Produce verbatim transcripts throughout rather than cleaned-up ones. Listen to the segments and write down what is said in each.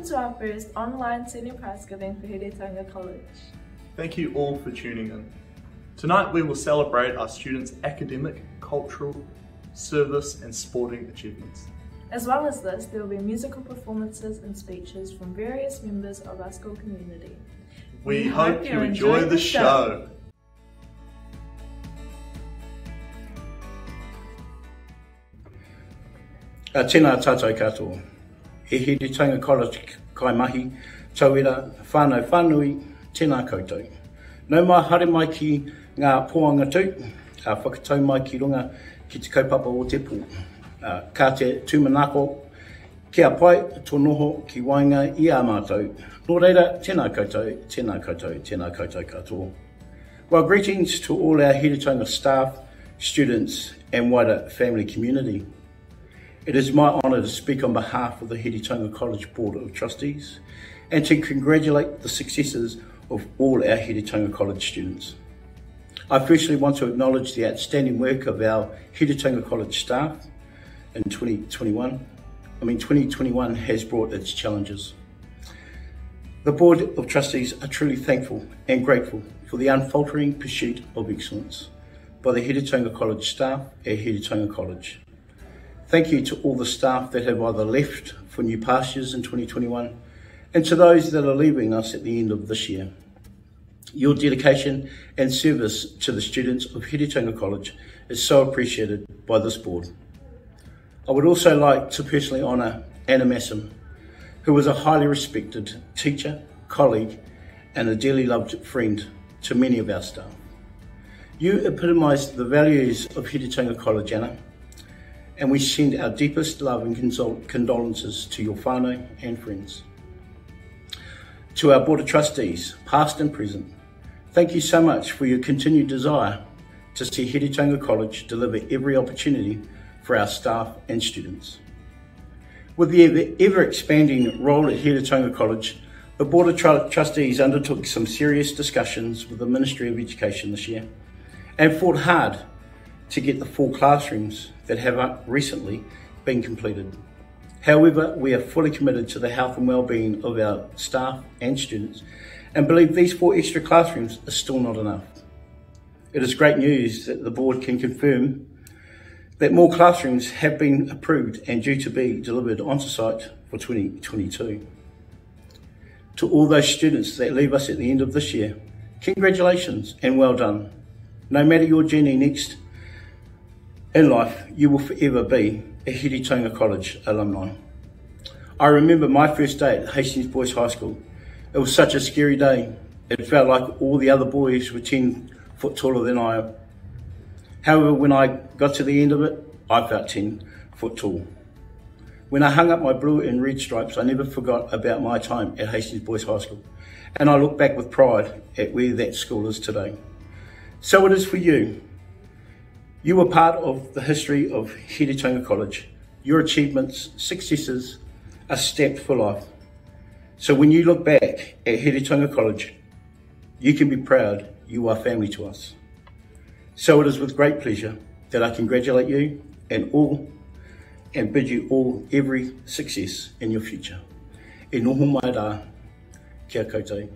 to our first online senior prize giving for Heretaunga College. Thank you all for tuning in. Tonight we will celebrate our students' academic, cultural, service and sporting achievements. As well as this, there will be musical performances and speeches from various members of our school community. We, we hope, hope you enjoy, enjoy the show. show. Uh, tēnā tātou katoa. He Heretaunga College kai mahi, tauira, whānau whānui, tēnā koutou. Nau mai haere mai ki ngā poanga tū, uh, whakatau mai ki runga ki te kaupapa o te pō. Uh, ka te tūmanako, kia pai tō noho ki wainga i a mātou. Nō reira, tēnā koutou, tēnā koutou, tēnā koutou katoa. Well, greetings to all our Heretaunga staff, students and wider family community. It is my honour to speak on behalf of the Heretaunga College Board of Trustees and to congratulate the successes of all our Heretaunga College students. I firstly want to acknowledge the outstanding work of our Heretaunga College staff in twenty twenty-one. I mean, twenty twenty-one has brought its challenges. The Board of Trustees are truly thankful and grateful for the unfaltering pursuit of excellence by the Heretaunga College staff at Heretaunga College. Thank you to all the staff that have either left for new pastures in twenty twenty-one and to those that are leaving us at the end of this year. Your dedication and service to the students of Heretaunga College is so appreciated by this board. I would also like to personally honour Anna Masson, who was a highly respected teacher, colleague and a dearly loved friend to many of our staff. You epitomised the values of Heretaunga College, Anna, and we send our deepest love and condol condolences to your whānau and friends. To our Board of Trustees, past and present, thank you so much for your continued desire to see Heretaunga College deliver every opportunity for our staff and students. With the ever-expanding role at Heretaunga College, the Board of Tr Trustees undertook some serious discussions with the Ministry of Education this year and fought hard to get the four classrooms that have recently been completed. However, we are fully committed to the health and well-being of our staff and students and believe these four extra classrooms are still not enough. It is great news that the board can confirm that more classrooms have been approved and due to be delivered onto site for twenty twenty-two. To all those students that leave us at the end of this year, congratulations and well done. No matter your journey next in life, you will forever be a Heretaunga College alumni. I remember my first day at Hastings Boys High School. It was such a scary day. It felt like all the other boys were ten foot taller than I am. However, when I got to the end of it, I felt ten foot tall. When I hung up my blue and red stripes, I never forgot about my time at Hastings Boys High School. And I look back with pride at where that school is today. So it is for you. You were part of the history of Heretaunga College. Your achievements, successes are stamped for life. So when you look back at Heretaunga College, you can be proud you are family to us. So it is with great pleasure that I congratulate you and all and bid you all every success in your future. E noho mai rā, kia koutou.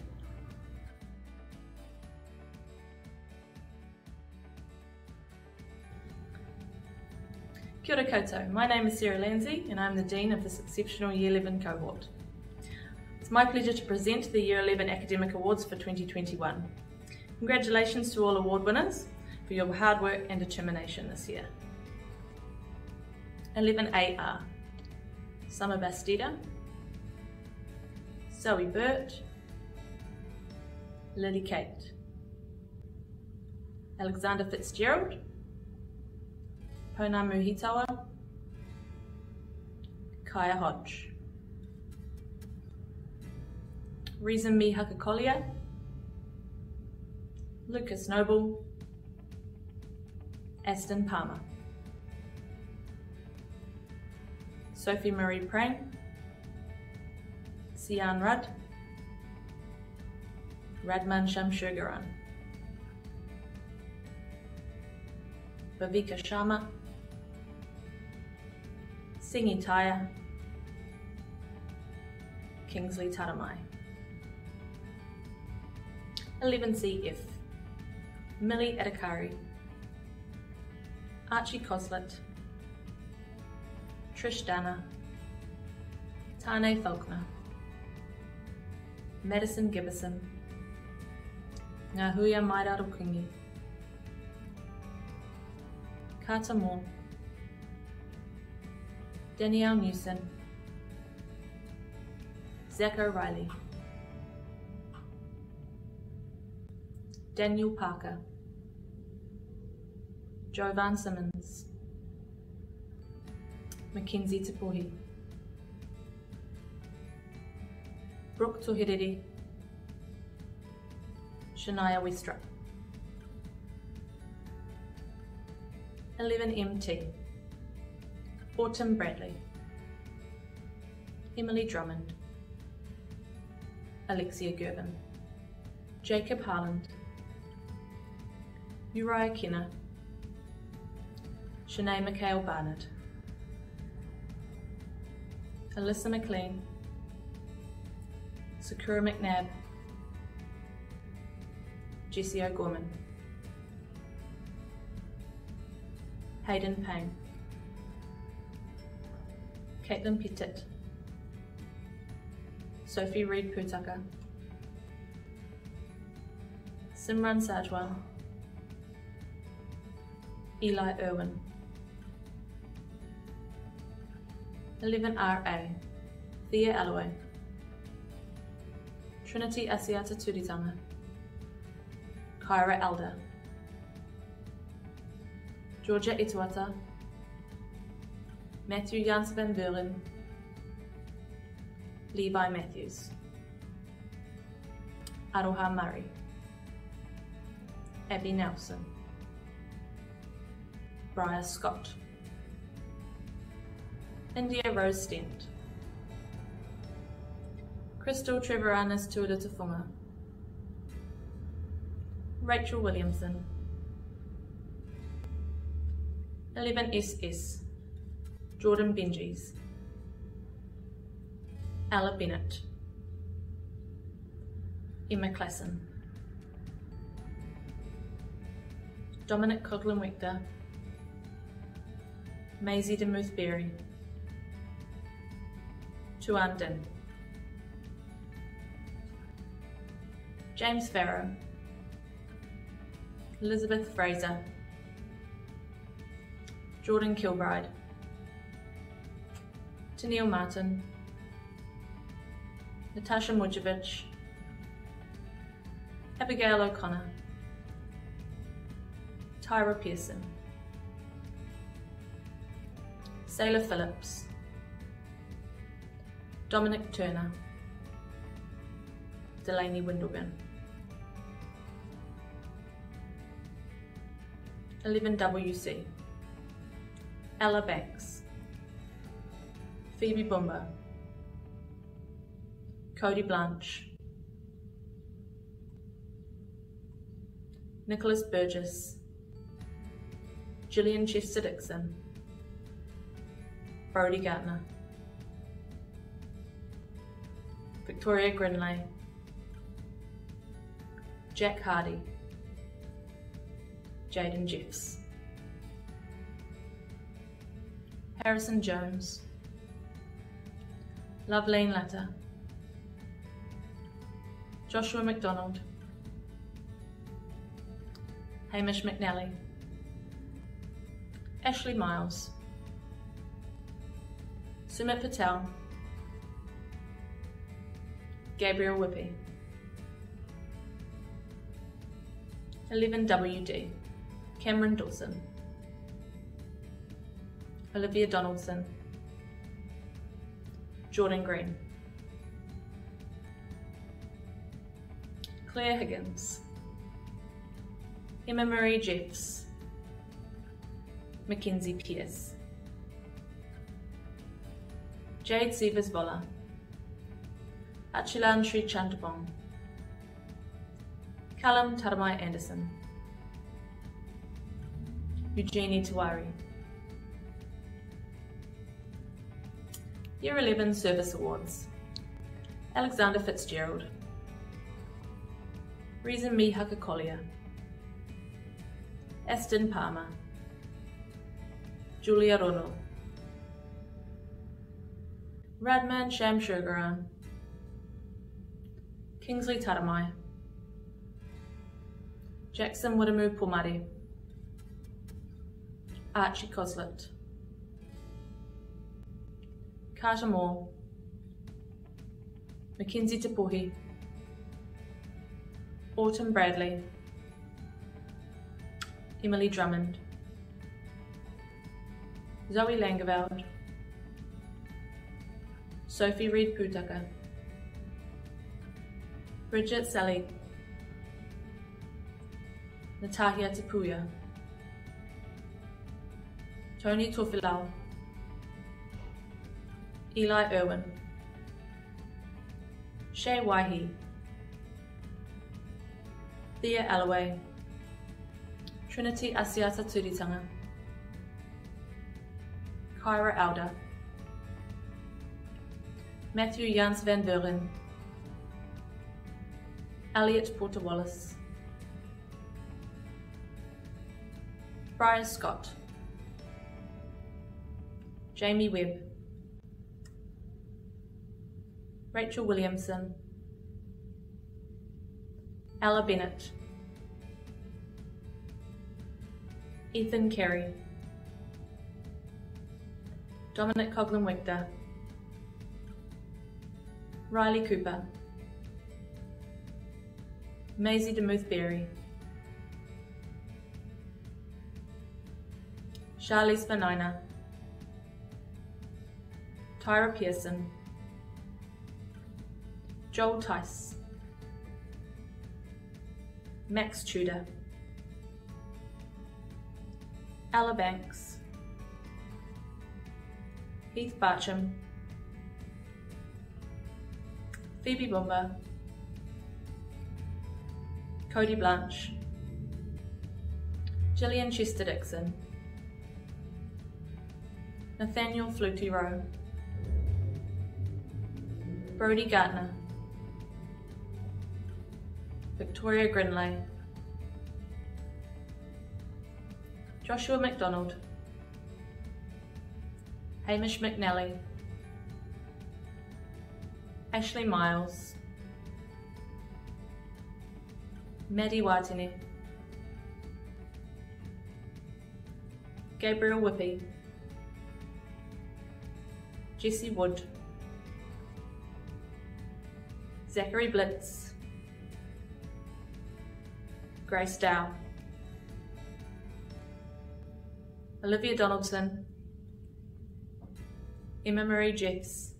Kia ora koutou. My name is Sarah Lindsay and I'm the Dean of this exceptional Year eleven cohort. It's my pleasure to present the Year eleven Academic Awards for twenty twenty-one. Congratulations to all award winners for your hard work and determination this year. eleven A R, Summer Bastida, Zoe Burt, Lily Kate, Alexander Fitzgerald, Pona Muhitawa, Kaya Hodge, Reason Mi Hakakolia, Lucas Noble, Aston Palmer, Sophie Marie Prang, Sian Rudd, Radman Shamshugaran, Bhavika Sharma, Singi Taya, Kingsley Taramai. eleven C F, Millie Adhikari, Archie Coslet, Trish Dana, Tane Faulkner, Madison Gibbison, Ngahuia Mairarukungi, Carter Moore, Danielle Newson, Zach O'Reilly, Daniel Parker, Jovan Simmons, Mackenzie Tipohi, Brooke Tohiriri, Shania Westrup. eleven M T, Autumn Bradley, Emily Drummond, Alexia Gervin, Jacob Harland, Uriah Kenner, Shanae McHale Barnett, Alyssa McLean, Sakura McNabb, Jessie O'Gorman, Hayden Payne, Caitlin Pettit, Sophie Reid Putaka, Simran Sajwan, Eli Irwin, eleven R A, Thea Alloway, Trinity Asiata Turitanga, Kyra Elder, Georgia Ituata, Matthew Jans van Buren, Levi Matthews, Aroha Murray, Abby Nelson, Briar Scott, India Rose Stent, Crystal Trevораnis Tuadatafunga, Rachel Williamson, eleven S S, Jordan Benjis, Ella Bennett, Emma Klassen, Dominic Coughlin-Wechter, Maisie de Muthberry, Tuan Din, James Farrow, Elizabeth Fraser, Jordan Kilbride, Tennille Martin, Natasha Mujevich, Abigail O'Connor, Tyra Pearson, Sailor Phillips, Dominic Turner, Delaney Windelgan, eleven W C, Ella Banks, Phoebe Bumba, Cody Blanche, Nicholas Burgess, Gillian Chester Dixon, Brody Gardner, Victoria Grinley, Jack Hardy, Jaden Jeffs, Harrison Jones, Lovelane Latta, Joshua McDonald, Hamish McNally, Ashley Miles, Sumit Patel, Gabriel Whippy, eleven W D, Cameron Dawson, Olivia Donaldson, Jordan Green, Claire Higgins, Emma Marie Jeffs, Mackenzie Pierce, Jade Severs Vola, Achilan Sri Chantabong, Callum Taramai Anderson, Eugenie Tawari. Year eleven Service Awards. Alexander Fitzgerald, Reason Me Hakakolia, Aston Palmer, Julia Rono, Radman Shamshergaran, Kingsley Taramai, Jackson Wiramu Pomari, Archie Coslet, Carter Moore, Mackenzie Tapohi, Autumn Bradley, Emily Drummond, Zoe Langeveld, Sophie Reid Putaka, Bridget Sally, Natahia Tapuya, Tony Tofilau, Eli Irwin, Shay Waihi, Thea Alloway, Trinity Asiata Turitanga, Kyra Alder, Matthew Jans van Vuren, Elliot Porter Wallace, Brian Scott, Jamie Webb, Rachel Williamson, Ella Bennett, Ethan Carey, Dominic Coughlin-Wictor, Riley Cooper, Maisie DeMuth-Berry, Charlize Vanina, Tyra Pearson, Joel Tice, Max Tudor, Ella Banks, Heath Barcham, Phoebe Bumba, Cody Blanche, Gillian Chester Dixon, Nathaniel Flutie Rowe, Brody Gartner, Victoria Grinley, Joshua McDonald, Hamish McNally, Ashley Miles, Maddie Watini, Gabriel Whippy, Jesse Wood, Zachary Blitz, Grace Dow, Olivia Donaldson, Emma Marie Jeffs,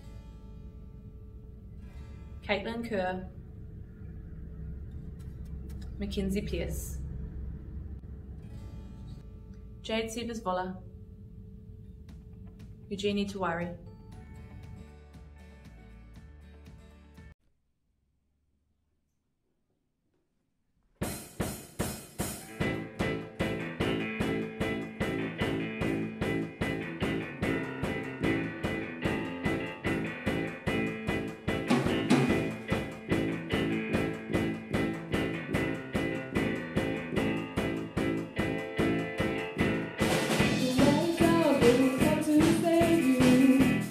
Caitlin Kerr, Mackenzie Pierce, Jade Severs-Voller, Eugenie Tawari. Come to save you.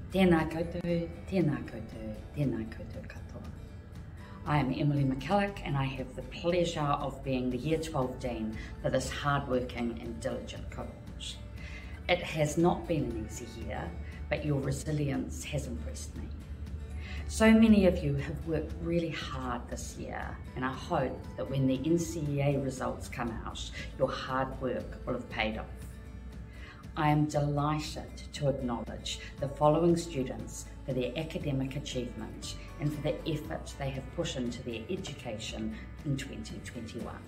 Tēnā koutou, tēnā koutou, tēnā koutou katoa. I am Emily McCulloch and I have the pleasure of being the Year twelve Dean for this hard-working and diligent cohort. It has not been an easy year, but your resilience has impressed me. So many of you have worked really hard this year, and I hope that when the N C E A results come out, your hard work will have paid off. I am delighted to acknowledge the following students for their academic achievement and for the effort they have put into their education in twenty twenty-one.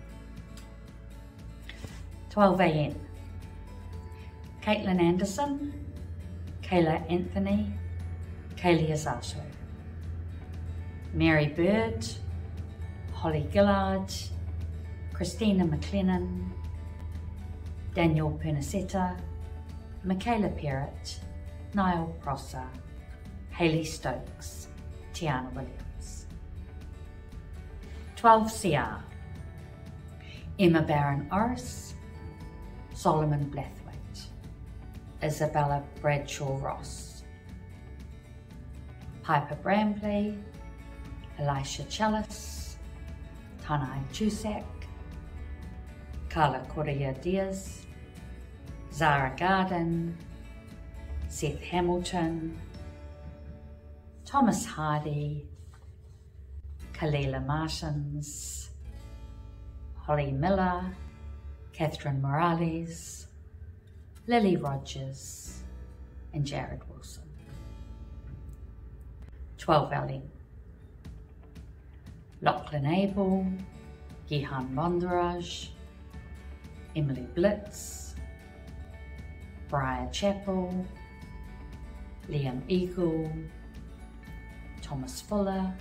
twelve A M. Caitlin Anderson, Kayla Anthony, Kaylee Azato. Mary Bird, Holly Gillard, Christina McLennan, Daniel Pernacetta, Michaela Perrott, Niall Prosser, Hayley Stokes, Tiana Williams. twelve C R. Emma Barron Orris, Solomon Blathwaite, Isabella Bradshaw Ross, Piper Brambley, Elisha Chalice, Tanai Chusak, Carla Correa Diaz, Zara Garden, Seth Hamilton, Thomas Hardy, Kalila Martins, Holly Miller, Catherine Morales, Lily Rogers, and Jared Wilson. twelve L M. Lachlan Abel, Gihan Bondaraj, Emily Blitz, Briar Chappell, Liam Eagle, Thomas Fuller,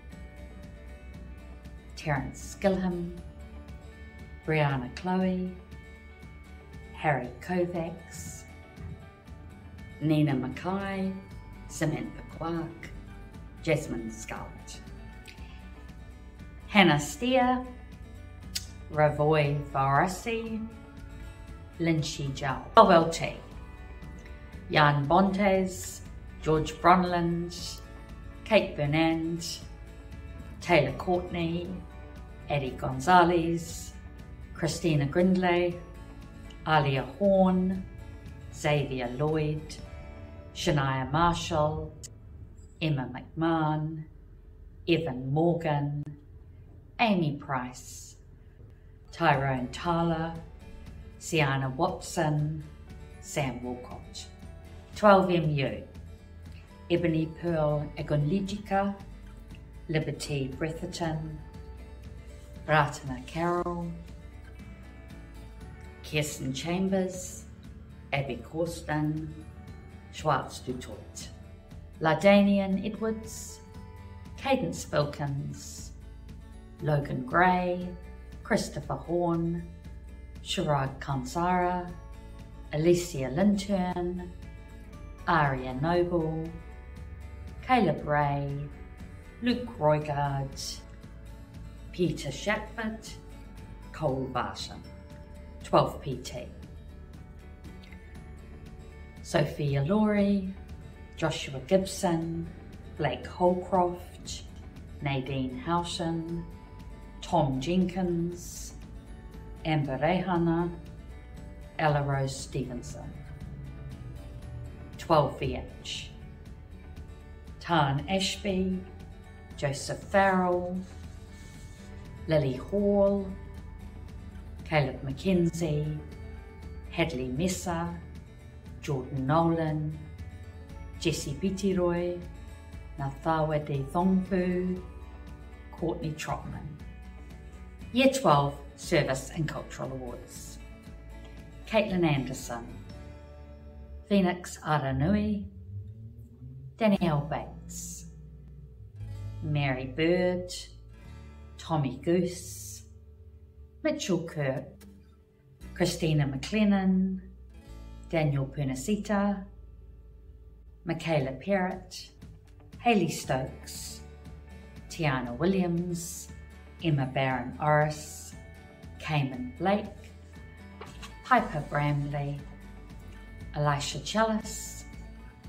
Terence Skilham, Brianna Chloe, Harry Kovacs, Nina Mackay, Samantha Clark, Jasmine Scarlett, Hannah Steer, Ravoy Varasi, Linshi Zhao. twelve L T. Jan Bontes, George Bronland, Kate Bernand, Taylor Courtney, Eddie Gonzalez, Christina Grindlay, Alia Horn, Xavier Lloyd, Shania Marshall, Emma McMahon, Evan Morgan, Amy Price, Tyrone Tyler, Sienna Watson, Sam Walcott. twelve M U. Ebony Pearl Agonligica, Liberty Bretherton, Ratana Carroll, Kirsten Chambers, Abby Corston, Schwartz Dutoit, Lardanian Edwards, Cadence Wilkins, Logan Gray, Christopher Horn, Sharad Kansara, Alicia Linturn, Aria Noble, Caleb Ray, Luke Roygard, Peter Shatford, Cole Barton. twelve P T. Sophia Laurie, Joshua Gibson, Blake Holcroft, Nadine Houghton, Tom Jenkins, Amber Rehana, Ella Rose Stevenson. twelve V H. Tarn Ashby, Joseph Farrell, Lily Hall, Caleb McKenzie, Hadley Messer, Jordan Nolan, Jessie Bitiroy, Nathawa De Thongpu, Courtney Trotman. Year twelve Service and Cultural Awards. Caitlin Anderson, Phoenix Aranui, Danielle Bates, Mary Bird, Tommy Goose, Mitchell Kirk, Christina McLennan, Daniel Pernacetta, Michaela Perrott, Hayley Stokes, Tiana Williams, Emma Barron Orris, Cayman Blake, Piper Brambley, Elisha Chalice,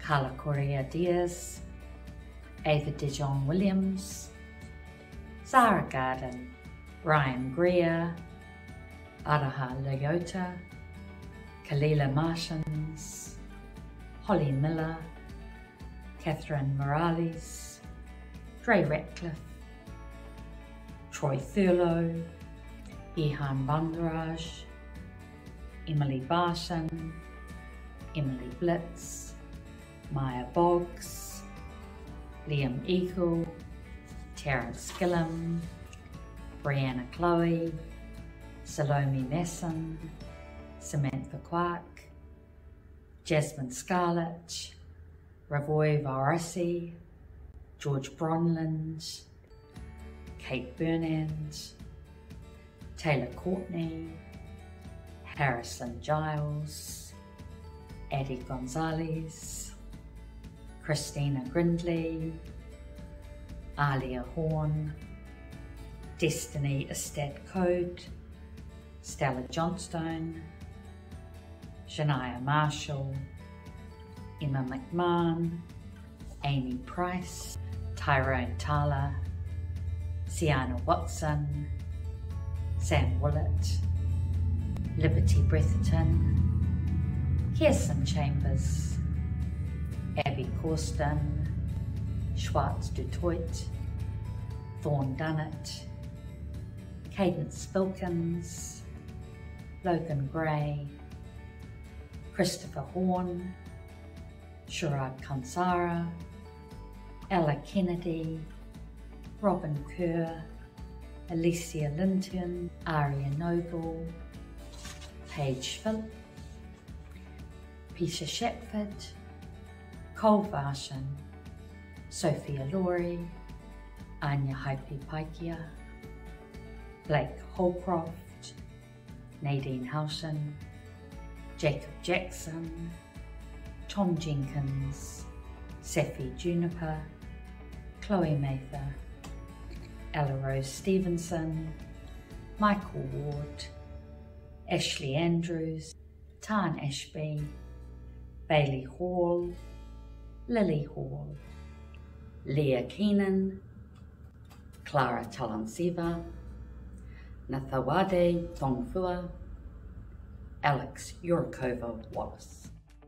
Carla Correa Diaz, Ava Dijon Williams, Zara Garden, Ryan Greer, Araha Leota, Kalila Martians, Holly Miller, Catherine Morales, Dre Ratcliffe, Troy Thurlow, Ihan Bandaraj, Emily Barson, Emily Blitz, Maya Boggs, Liam Eagle, Tara Skillam, Brianna Chloe, Salome Messon, Samantha Quark, Jasmine Scarlett, Ravoy Varasi, George Bronland, Kate Burnand, Taylor Courtney, Harrison Giles, Addie Gonzalez, Christina Grindley, Alia Horn, Destiny Estate Code, Stella Johnstone, Shania Marshall, Emma McMahon, Amy Price, Tyrone Tala, Sienna Watson, Sam Willett, Liberty Bretherton, Kirsten Chambers, Abby Corsten, Schwartz Dutoit, Thorn Dunnett, Cadence Filkins, Logan Gray, Christopher Horn, Sharad Kansara, Ella Kennedy, Robin Kerr, Alicia Linton, Aria Noble, Paige Philp, Peter Shepford, Cole Varshan, Sophia Laurie, Anya Haipi Paikia, Blake Holcroft, Nadine Housen, Jacob Jackson, Tom Jenkins, Safi Juniper, Chloe Mather, Ella Rose Stevenson, Michael Ward, Ashley Andrews, Tarn Ashby, Bailey Hall, Lily Hall, Leah Keenan, Clara Talanseva, Nathawade Thongfua, Alex Yurkova Wallace.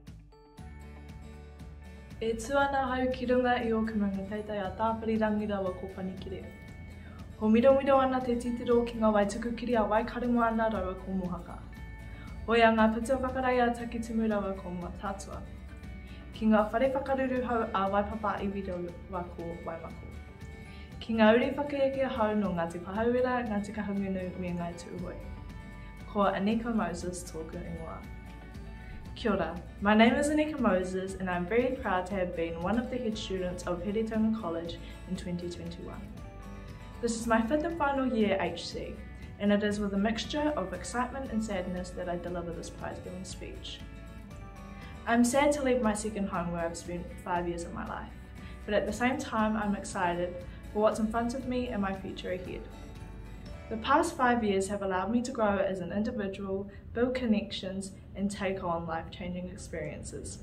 E tuana hau ki runga I o kananga teitai a tāpari rangirawa ko panikire. Ho midomiro ana te titiro ki ngā waituku a waikaringo ana rawa ko mohaka. Hoia ngā pita whakarai a takitumu rawa ko mua tātua. Ki ngā whare whakaruru hau a waipapa iwi rawa ko waimako. Ki ngā uri whakaeke hau no Ngāti Pahauera, Ngāti Kahungunu me Ngai Tuuhoi. Ko Anika Moses tōku ingoa. Kia ora, my name is Anika Moses and I'm very proud to have been one of the head students of Heretaunga College in twenty twenty-one. This is my fifth and final year H C, and it is with a mixture of excitement and sadness that I deliver this prize-giving speech. I'm sad to leave my second home where I've spent five years of my life, but at the same time I'm excited for what's in front of me and my future ahead. The past five years have allowed me to grow as an individual, build connections, and take on life-changing experiences.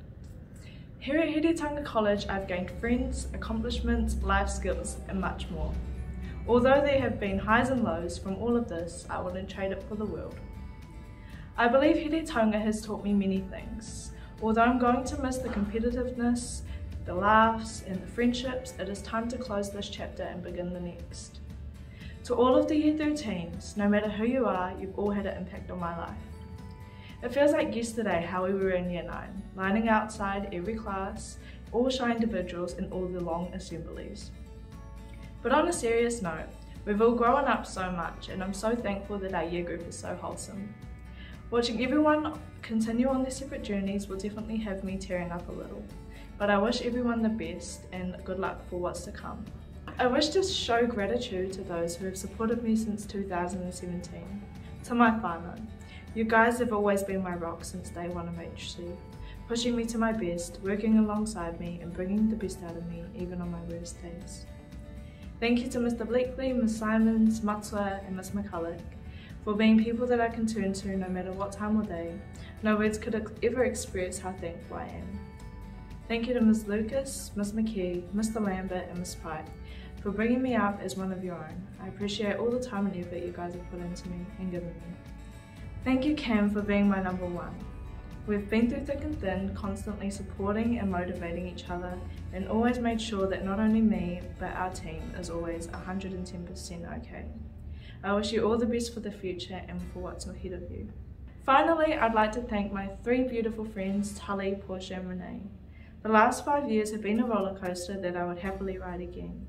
Here at Heretaunga College, I've gained friends, accomplishments, life skills, and much more. Although there have been highs and lows from all of this, I wouldn't trade it for the world. I believe Heretaunga has taught me many things. Although I'm going to miss the competitiveness, the laughs, and the friendships, it is time to close this chapter and begin the next. To all of the Year thirteens, no matter who you are, you've all had an impact on my life. It feels like yesterday how we were in Year nine, lining outside every class, all shy individuals in all the long assemblies. But on a serious note, we've all grown up so much and I'm so thankful that our year group is so wholesome. Watching everyone continue on their separate journeys will definitely have me tearing up a little, but I wish everyone the best and good luck for what's to come. I wish to show gratitude to those who have supported me since two thousand seventeen. To my whānau, you guys have always been my rock since day one of H C, pushing me to my best, working alongside me and bringing the best out of me even on my worst days. Thank you to Mister Bleakley, Miss Simons, Matsua and Miss McCulloch for being people that I can turn to no matter what time or day. No words could ever express how thankful I am. Thank you to Miz Lucas, Miz McKee, Mister Lambert and Miz Pike for bringing me up as one of your own. I appreciate all the time and effort you guys have put into me and given me. Thank you Cam for being my number one. We've been through thick and thin, constantly supporting and motivating each other, and always made sure that not only me, but our team is always one hundred ten percent okay. I wish you all the best for the future and for what's ahead of you. Finally, I'd like to thank my three beautiful friends, Tully, Portia and Renee. The last five years have been a roller coaster that I would happily ride again.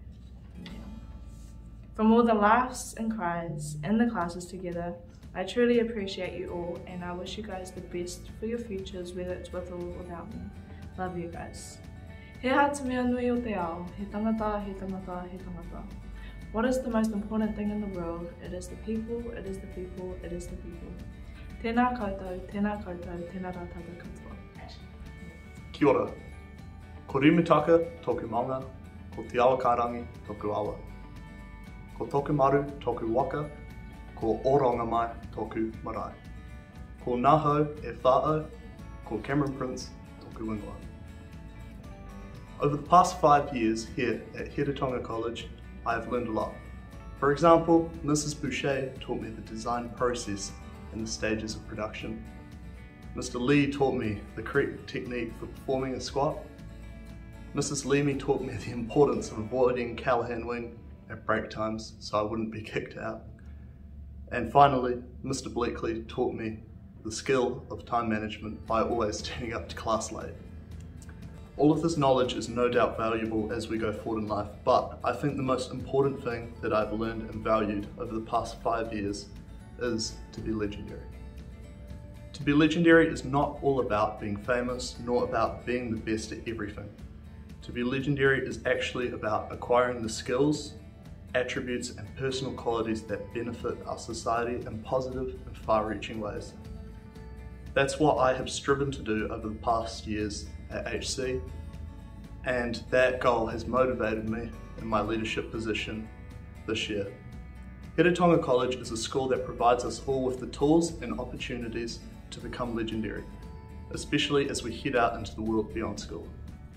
From all the laughs and cries in the classes together, I truly appreciate you all and I wish you guys the best for your futures, whether it's with or without me. Love you guys. He ha te mea nui o te ao, he tangata, he tangata, he tangata. What is the most important thing in the world? It is the people, it is the people, it is the people. Tēnā koutou, tēnā koutou, tēnā rātata katoa. Kia ora. Ko rimitaka tōku maunga, ko te awa kārangi tōku awa. Ko tōku maru tōku waka, ko oronga mai tōku marae. Ko nāhau e whāau, ko Cameron Prince tōku ingoa. Over the past five years here at Heretaunga College, I have learned a lot. For example, Missus Boucher taught me the design process and the stages of production. Mister Lee taught me the correct technique for performing a squat. Missus Leamy taught me the importance of avoiding Callahan wing at break times so I wouldn't be kicked out. And finally, Mister Bleakley taught me the skill of time management by always turning up to class late. All of this knowledge is no doubt valuable as we go forward in life, but I think the most important thing that I've learned and valued over the past five years is to be legendary. To be legendary is not all about being famous, nor about being the best at everything. To be legendary is actually about acquiring the skills, attributes and personal qualities that benefit our society in positive and far-reaching ways. That's what I have striven to do over the past years at H C, and that goal has motivated me in my leadership position this year. Heretaunga College is a school that provides us all with the tools and opportunities to become legendary, especially as we head out into the world beyond school.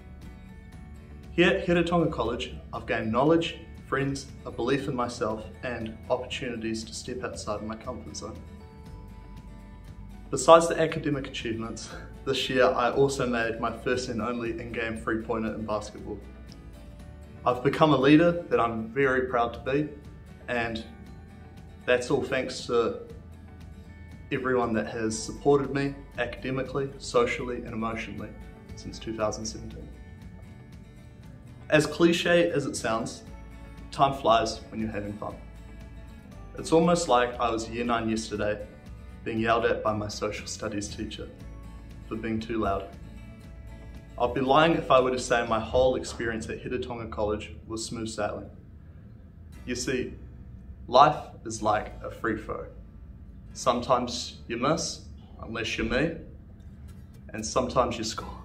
Here at Heretaunga College, I've gained knowledge, friends, a belief in myself, and opportunities to step outside my comfort zone. Besides the academic achievements, this year I also made my first and only in-game three-pointer in basketball. I've become a leader that I'm very proud to be, and that's all thanks to everyone that has supported me academically, socially and emotionally since two thousand seventeen. As cliche as it sounds, time flies when you're having fun. It's almost like I was year nine yesterday, being yelled at by my social studies teacher for being too loud. I'd be lying if I were to say my whole experience at Heretaunga College was smooth sailing. You see, life is like a free throw. Sometimes you miss, unless you're me, and sometimes you score.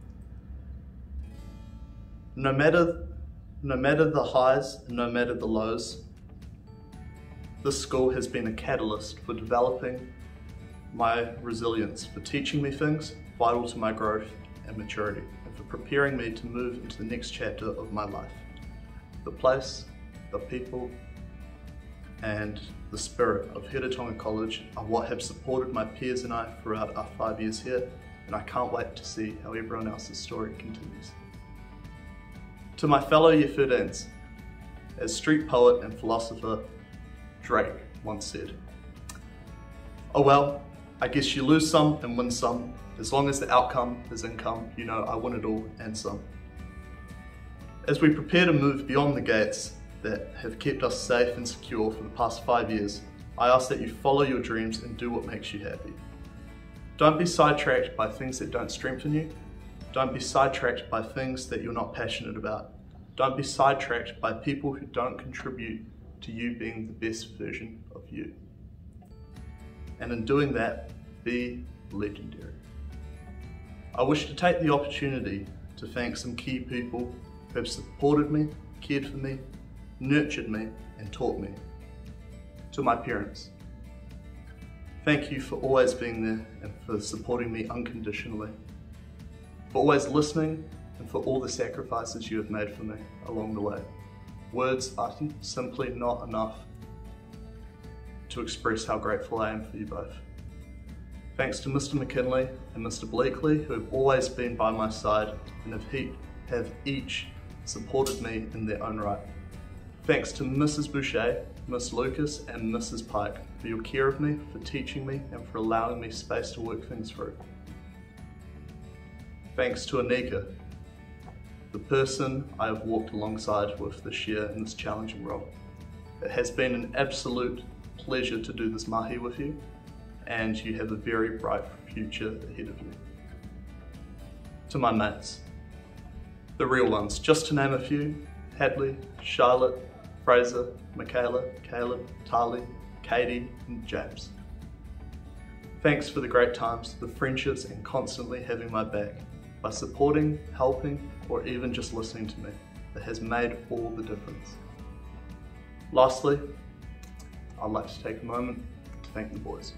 No matter, no matter the highs and no matter the lows, this school has been a catalyst for developing my resilience, for teaching me things vital to my growth and maturity, and for preparing me to move into the next chapter of my life. The place, the people, and the spirit of Heretaunga College are what have supported my peers and I throughout our five years here, and I can't wait to see how everyone else's story continues. To my fellow Year thirteens, as street poet and philosopher Drake once said, "Oh well, I guess you lose some and win some. As long as the outcome is income, you know I win it all and some." As we prepare to move beyond the gates that have kept us safe and secure for the past five years, I ask that you follow your dreams and do what makes you happy. Don't be sidetracked by things that don't strengthen you. Don't be sidetracked by things that you're not passionate about. Don't be sidetracked by people who don't contribute to you being the best version of you. And in doing that, be legendary. I wish to take the opportunity to thank some key people who have supported me, cared for me, nurtured me, and taught me. To my parents, thank you for always being there and for supporting me unconditionally. for always listening, and for all the sacrifices you have made for me along the way. Words are simply not enough to express how grateful I am for you both. Thanks to Mister McKinley and Mister Bleakley, who have always been by my side and have, he have each supported me in their own right. Thanks to Missus Boucher, Miss Lucas and Missus Pike for your care of me, for teaching me and for allowing me space to work things through. Thanks to Anika, the person I have walked alongside with this year in this challenging role. It has been an absolute pleasure to do this mahi with you, and you have a very bright future ahead of you. To my mates, the real ones, just to name a few: Hadley, Charlotte, Fraser, Michaela, Caleb, Tali, Katie, and James. Thanks for the great times, the friendships, and constantly having my back by supporting, helping, or even just listening to me. It has made all the difference. Lastly, I'd like to take a moment to thank the boys.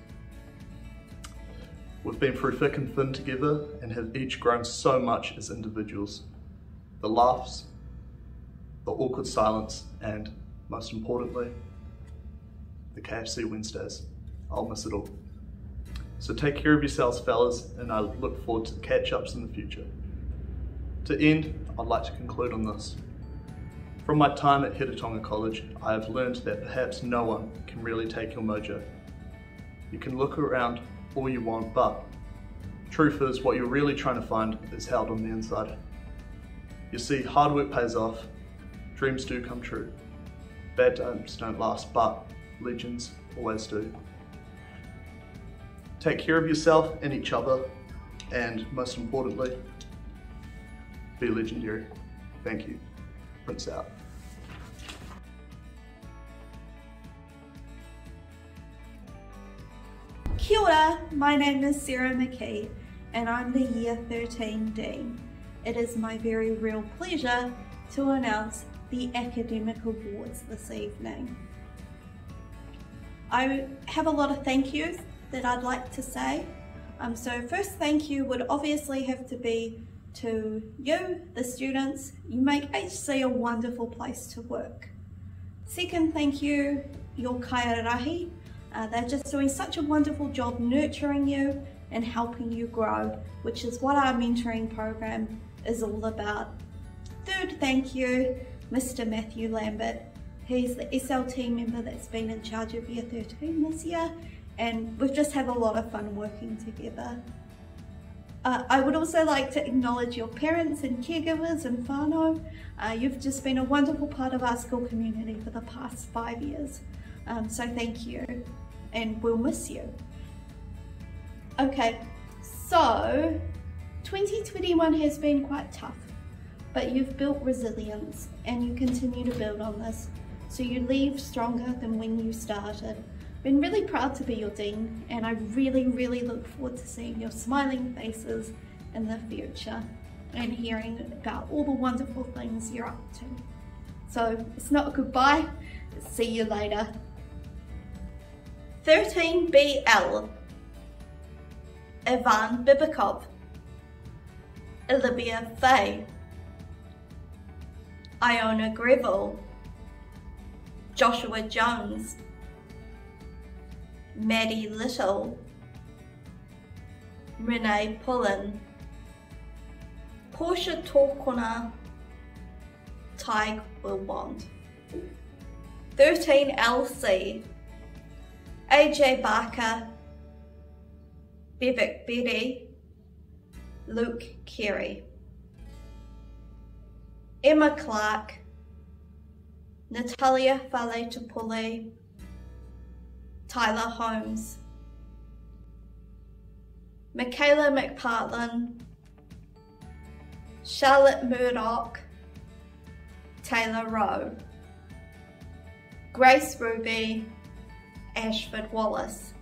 We've been through thick and thin together and have each grown so much as individuals. The laughs, the awkward silence, and most importantly, the K F C Wednesdays. I'll miss it all. So take care of yourselves, fellas, and I look forward to the catch-ups in the future. To end, I'd like to conclude on this. From my time at Heretaunga College, I have learned that perhaps no one can really take your mojo. You can look around all you want, but truth is, what you're really trying to find is held on the inside. You see, hard work pays off, dreams do come true. Bad times don't last, but legends always do. Take care of yourself and each other, and most importantly, be legendary. Thank you. Prince out. Kia ora, my name is Sarah McKee and I'm the Year thirteen Dean. It is my very real pleasure to announce the Academic Awards this evening. I have a lot of thank yous that I'd like to say. Um, so first thank you would obviously have to be to you, the students. You make H C a wonderful place to work. Second thank you, your kaiarahi. Uh, they're just doing such a wonderful job nurturing you and helping you grow, which is what our mentoring program is all about. Third thank you, Mister Matthew Lambert. He's the S L T member that's been in charge of Year thirteen this year, and we've just had a lot of fun working together. Uh, I would also like to acknowledge your parents and caregivers and whānau. Uh, you've just been a wonderful part of our school community for the past five years. Um, so thank you, and we'll miss you. Okay, so twenty twenty-one has been quite tough, but you've built resilience and you continue to build on this. So you leave stronger than when you started. Been really proud to be your dean, and I really, really look forward to seeing your smiling faces in the future and hearing about all the wonderful things you're up to. So it's not a goodbye, see you later. thirteen B L, Ivan Bibikov, Olivia Fay, Iona Greville, Joshua Jones, Maddie Little, Renee Pullen, Portia Tokona, Ty Wilbond. thirteen L C, A J Barker, Bevic Betty, Luke Carey, Emma Clark, Natalia Faletopule, Tyler Holmes, Michaela McPartlin, Charlotte Murdoch, Taylor Rowe, Grace Ruby, Ashford Wallace.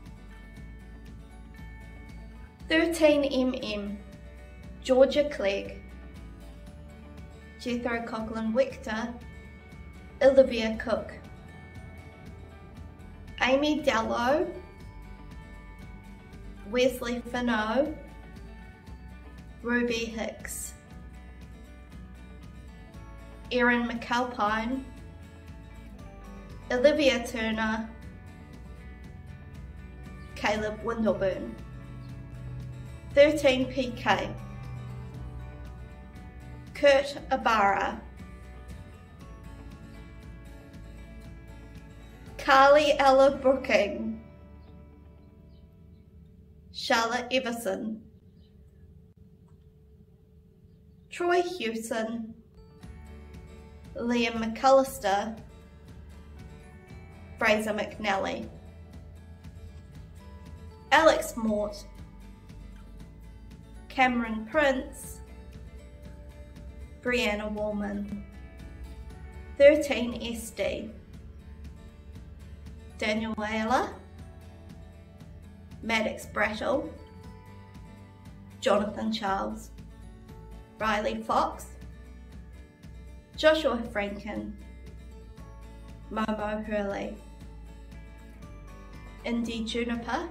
thirteen M M, Georgia Clegg, Jethro Coughlin Wichter, Olivia Cook, Amy Dello, Wesley Finot, Ruby Hicks, Erin McAlpine, Olivia Turner, Caleb Windleburn. thirteen P K, Kurt Ibarra, Carly Ella Brooking, Charlotte Everson, Troy Hewson, Liam McAllister, Fraser McNally, Alex Mort, Cameron Prince, Brianna Woolman. thirteen S D, Daniel Ayala, Maddox Brattle, Jonathan Charles, Riley Fox, Joshua Franken, Momo Hurley, Indy Juniper,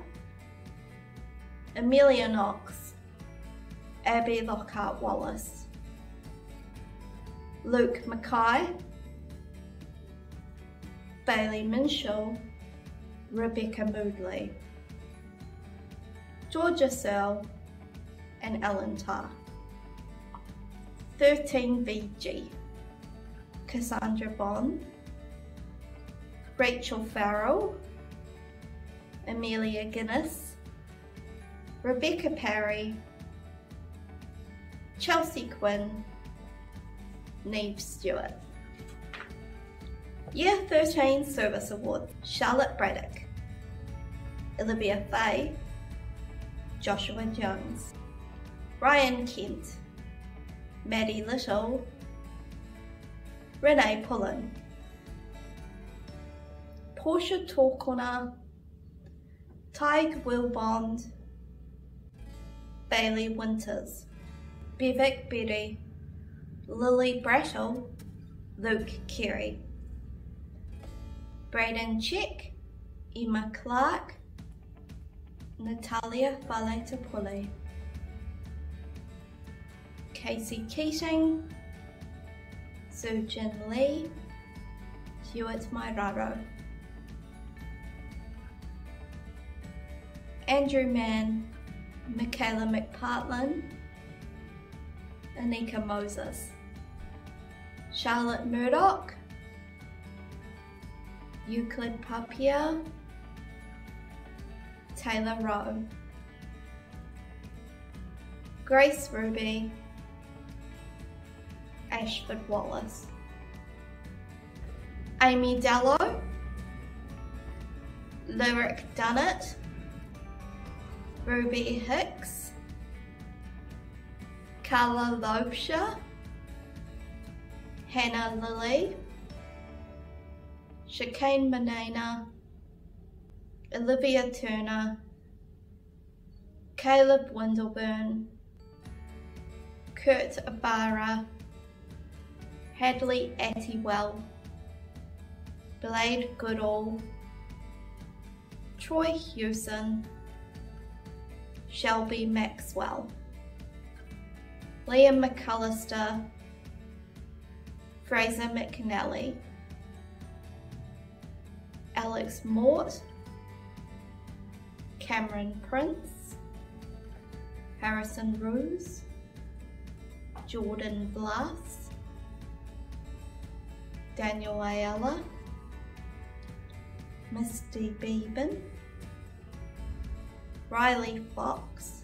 Amelia Knox, Abby Lockhart Wallace, Luke Mackay, Bailey Minshaw, Rebecca Moodley, Georgia Searle, and Ellen Tarr. thirteen V G, Cassandra Bond, Rachel Farrell, Amelia Guinness, Rebecca Parry, Chelsea Quinn, Neve Stewart. Year thirteen Service Award, Charlotte Braddock, Olivia Fay, Joshua Jones, Ryan Kent, Maddie Little, Renee Pullen, Portia Torkona, Tyke Wilbond, Bailey Winters, Bevic Berry, Lily Brattle, Luke Carey, Braden Chick, Emma Clark, Natalia Valetapuli, Casey Keating, Sujin Lee, Hewitt Mairaro, Andrew Mann, Michaela McPartlin, Anika Moses, Charlotte Murdoch, Euclid Papier, Taylor Rowe, Grace Ruby, Ashford Wallace, Amy Dello, Lyric Dunnett, Ruby Hicks, Carla Lobsher, Hannah Lilly, Chicane Manana, Olivia Turner, Caleb Windleburn, Kurt Ibarra, Hadley Attiwell, Blade Goodall, Troy Hewson, Shelby Maxwell, Liam McAllister, Fraser McNally, Alex Mort, Cameron Prince, Harrison Ruse, Jordan Blass, Daniel Ayala, Misty Beeben, Riley Fox,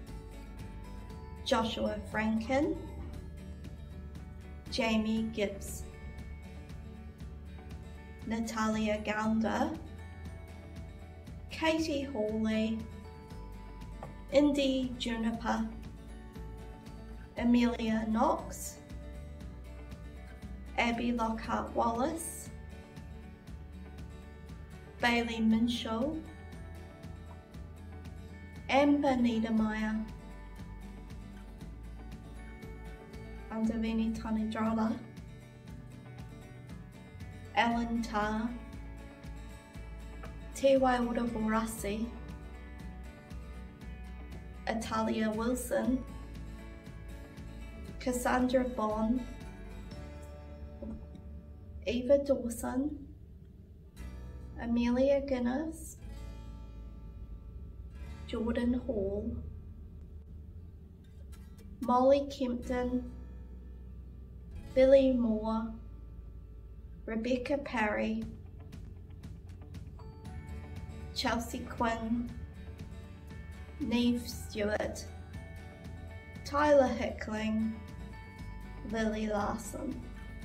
Joshua Franken, Jamie Gibbs, Natalia Gounder, Katie Hawley, Indy Juniper, Amelia Knox, Abby Lockhart Wallace, Bailey Minshaw, Amber Niedermeyer, Andavini Tanidrala, Ellen Tarr, Te Waiora Borasi, Italia Wilson, Cassandra Bond, Eva Dawson, Amelia Guinness, Jordan Hall, Molly Kempton, Billy Moore, Rebecca Parry, Chelsea Quinn, Neve Stewart, Tyler Hickling, Lily Larson.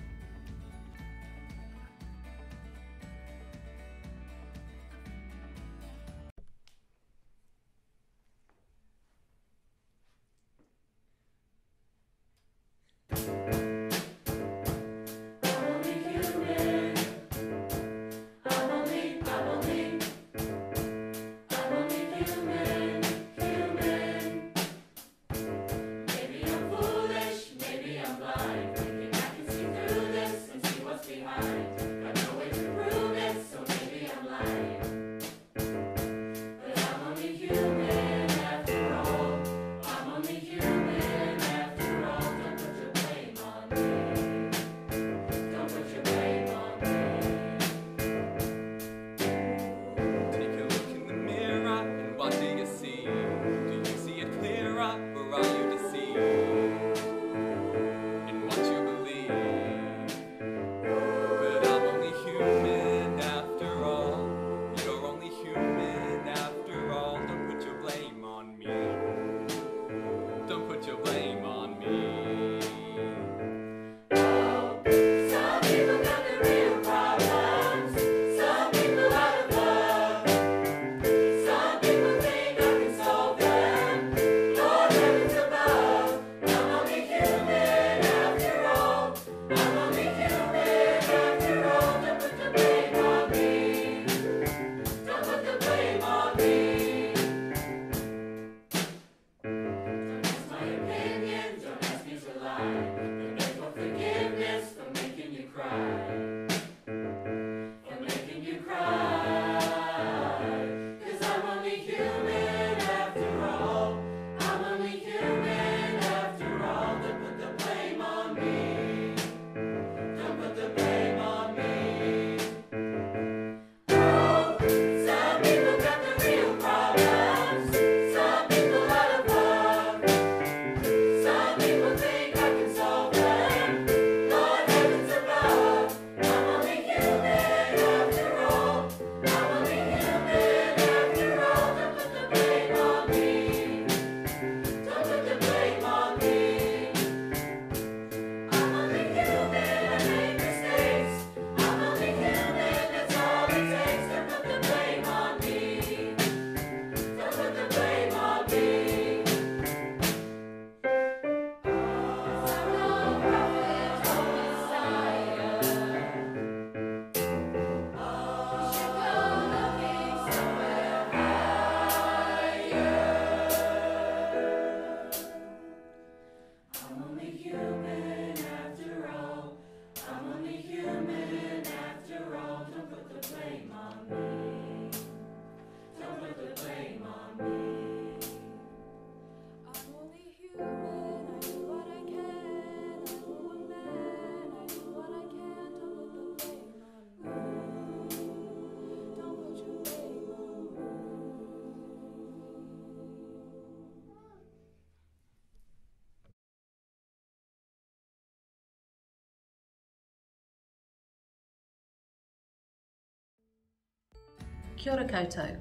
Kia ora koutou.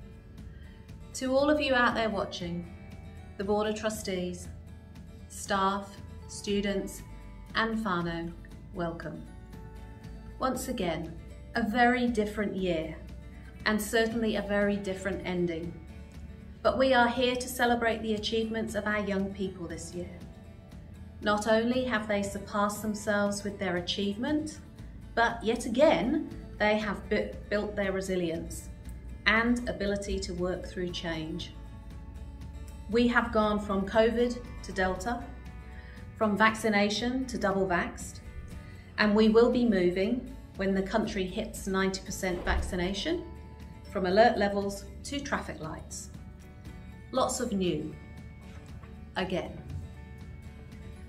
To all of you out there watching, the Board of Trustees, staff, students and whānau, welcome. Once again, a very different year and certainly a very different ending. But we are here to celebrate the achievements of our young people this year. Not only have they surpassed themselves with their achievement, but yet again, they have built their resilience and ability to work through change. We have gone from COVID to Delta, from vaccination to double vaxxed, and we will be moving, when the country hits ninety percent vaccination, from alert levels to traffic lights. Lots of new, again.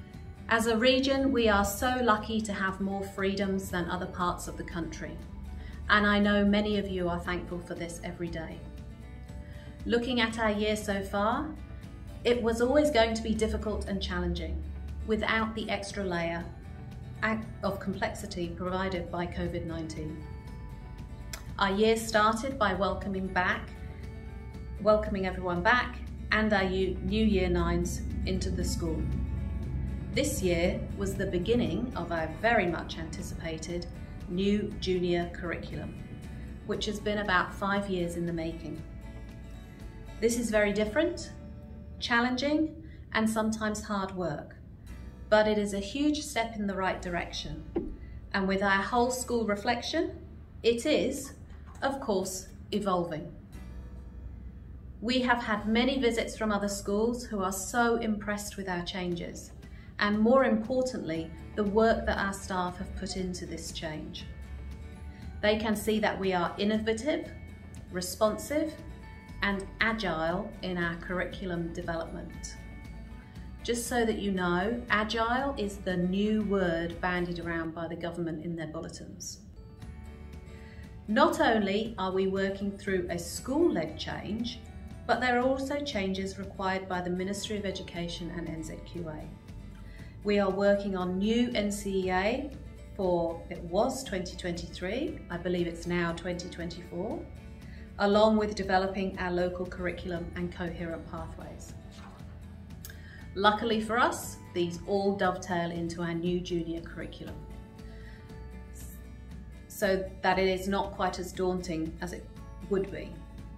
As a region, we are so lucky to have more freedoms than other parts of the country, and I know many of you are thankful for this every day. Looking at our year so far, it was always going to be difficult and challenging without the extra layer of complexity provided by COVID nineteen. Our year started by welcoming back, welcoming everyone back and our new year nines into the school. This year was the beginning of our very much anticipated new junior curriculum, which has been about five years in the making. This is very different, challenging, and sometimes hard work, but it is a huge step in the right direction. And with our whole school reflection, it is, of course, evolving. We have had many visits from other schools who are so impressed with our changes, and more importantly, the work that our staff have put into this change. They can see that we are innovative, responsive, and agile in our curriculum development. Just so that you know, agile is the new word bandied around by the government in their bulletins. Not only are we working through a school-led change, but there are also changes required by the Ministry of Education and N Z Q A. We are working on new N C E A for, it was twenty twenty-three, I believe it's now twenty twenty-four, along with developing our local curriculum and coherent pathways. Luckily for us, these all dovetail into our new junior curriculum, so that it is not quite as daunting as it would be.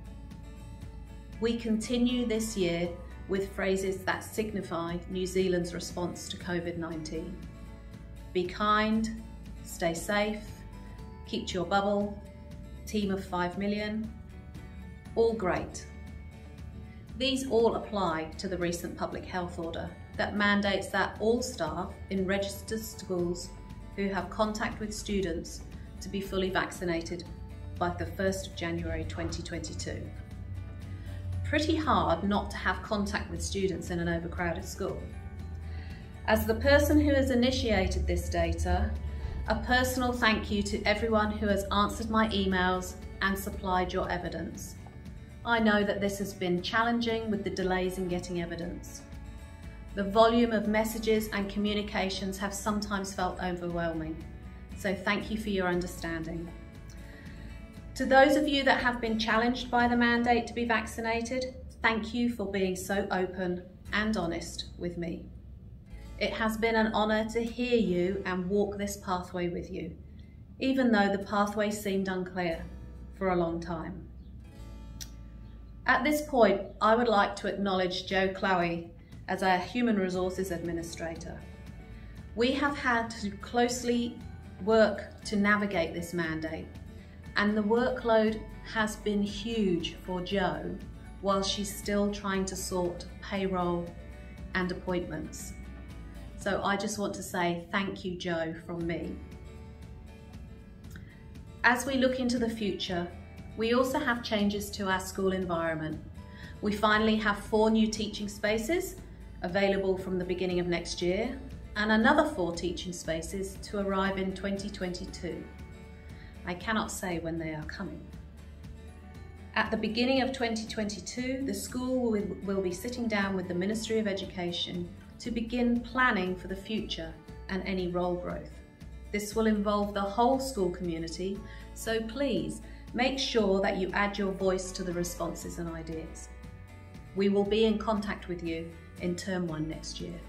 We continue this year with phrases that signify New Zealand's response to COVID nineteen. Be kind, stay safe, keep to your bubble, team of five million, all great. These all apply to the recent public health order that mandates that all staff in registered schools who have contact with students to be fully vaccinated by the first of January twenty twenty-two. Pretty hard not to have contact with students in an overcrowded school. As the person who has initiated this data, a personal thank you to everyone who has answered my emails and supplied your evidence. I know that this has been challenging with the delays in getting evidence. The volume of messages and communications have sometimes felt overwhelming, so thank you for your understanding. To those of you that have been challenged by the mandate to be vaccinated, thank you for being so open and honest with me. It has been an honour to hear you and walk this pathway with you, even though the pathway seemed unclear for a long time. At this point, I would like to acknowledge Jo Chloe as our Human Resources Administrator. We have had to closely work to navigate this mandate, and the workload has been huge for Jo while she's still trying to sort payroll and appointments. So I just want to say thank you, Jo, from me. As we look into the future, we also have changes to our school environment. We finally have four new teaching spaces available from the beginning of next year, and another four teaching spaces to arrive in twenty twenty-two. I cannot say when they are coming. At the beginning of twenty twenty-two, the school will, will be sitting down with the Ministry of Education to begin planning for the future and any role growth. This will involve the whole school community, so please make sure that you add your voice to the responses and ideas. We will be in contact with you in term one next year.